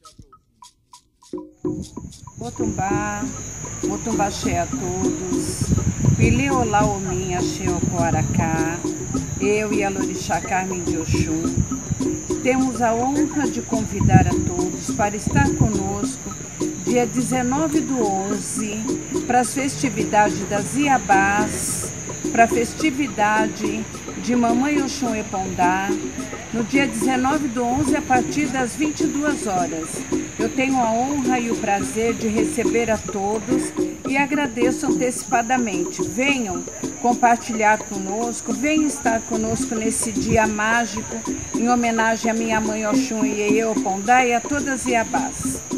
Motumbá, Motumbaxé a todos, Pili Olá Omin Axé Ocoaracá, eu e a Lorixá Carmen de Oxum, temos a honra de convidar a todos para estar conosco dia 19 do 11 para as festividades das Iabás, para a festividade de Mamãe Oxum Epondá, no dia 19 do 11 a partir das 22 horas. Eu tenho a honra e o prazer de receber a todos e agradeço antecipadamente. Venham compartilhar conosco, venham estar conosco nesse dia mágico, em homenagem à minha mãe Oxum e Ieê Opondá e a todas as Iabás.